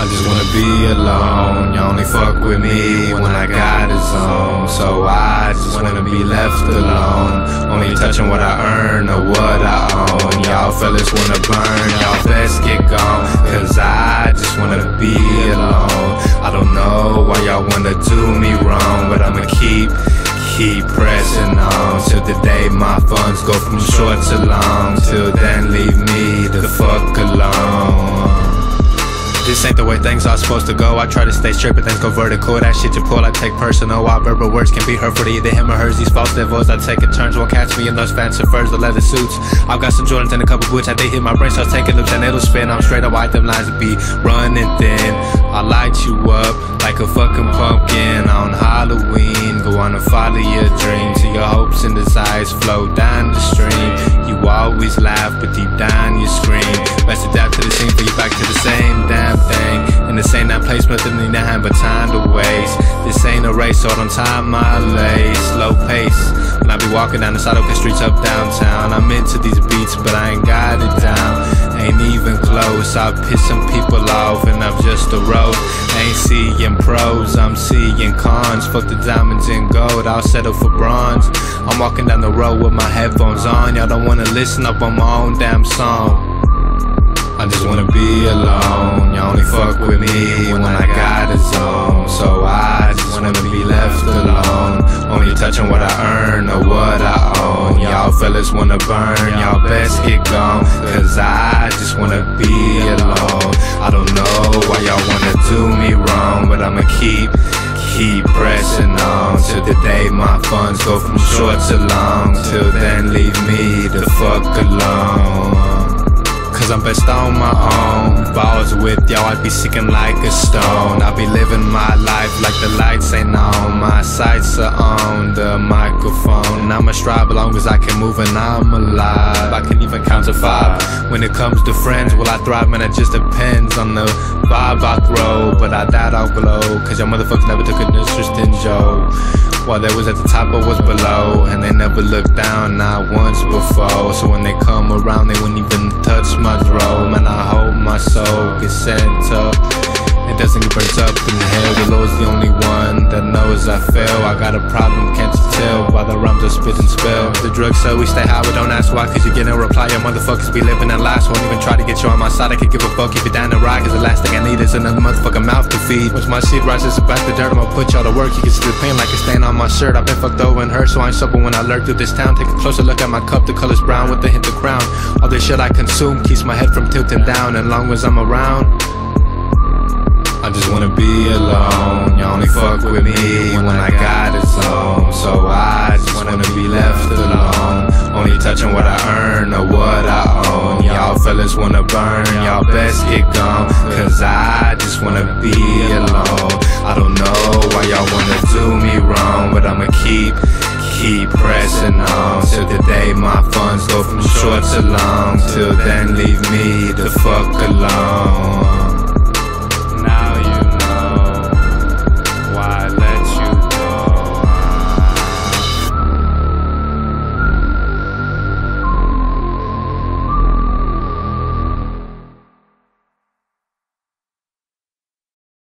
just wanna be alone. You only fuck with me when I got a zone. So I just wanna be left alone. Only touching what I earn or what I own. Y'all fellas wanna burn, y'all best get gone. Cause I just wanna be alone. I don't know why y'all wanna do me wrong, but I'ma keep pressing on till the day my funds go from short to long. Till then leave me the fuck alone. This ain't the way things are supposed to go. I try to stay straight, but things go vertical. That shit you pull, I take personal. Our verbal words can be hurtful to either him or hers. These false devils, I take a turns. Won't catch me in those fancy furs, the leather suits. I've got some Jordans and a couple boots. I they hit my brain, so I'll take a loop and it'll spin. I'm straight, I wipe them lines to be running thin. I light you up like a fucking pumpkin on Halloween. Go on and follow your dreams till your hopes and desires flow down the stream. You always laugh, but deep down you scream. Best adapt to the scene for you back to the same damn thing. In the same damn place, nothing in the hand but time to waste. This ain't a race, so I don't tie my lace. Slow pace, when I be walking down the side of the streets up downtown. I'm into these beats, but I ain't got it down. Ain't even close, I piss some people off and I'm just a road. Ain't seeing pros, I'm seeing cons. Fuck the diamonds and gold, I'll settle for bronze. I'm walking down the road with my headphones on. Y'all don't wanna listen up on my own damn song. I just wanna be alone. You only fuck with me when I got a zone. So I just wanna be left alone. Only touching what I earn or what I own. Y'all fellas wanna burn, y'all best get gone. Cause I just wanna be alone. I don't know why y'all wanna do me wrong, but I'ma keep pressing on till the day my funds go from short to long. Till then leave me the fuck alone. Cause I'm best on my own. If I was with y'all, I'd be sinking like a stone. I'd be living my life like the lights ain't on. My sights are on the microphone. And I'ma strive as long as I can move and I'm alive. I can even count to 5. When it comes to friends, will I thrive? Man, it just depends on the vibe I throw. But I doubt I'll glow, cause y'all motherfuckers never took an interest in Joe. While they was at the top, I was below. And they never looked down, not once before. So when they come around, they wouldn't even touch my throat. Man, I hope my soul gets sent up. It doesn't get burnt up in hell. The Lord's the only one that knows I fail. I got a problem, can't you tell? By the rhymes I spit and spell. The drugs so we stay high, but don't ask why. Cause you get no reply, your motherfuckers be living that life. So won't even try to get you on my side. I could give a fuck if you down to ride. Cause the last thing I need is another motherfucking mouth to feed. Once my shit rises up out the dirt, I'ma put y'all to work. You can see the pain like a stain on my shirt. I've been fucked over and hurt, so I ain't sober when I lurk through this town. Take a closer look at my cup, the color's brown with a hint of crown. All this shit I consume keeps my head from tilting down. And long as I'm around, I just wanna be alone. You only fuck with me when I got a zone. So I just wanna be left alone. Only touching what I earn or what I own. Y'all fellas wanna burn, y'all best get gone. Cause I just wanna be alone. I don't know why y'all wanna do me wrong, but I'ma keep pressing on till the day my funds go from short to long. Till then leave me the fuck alone.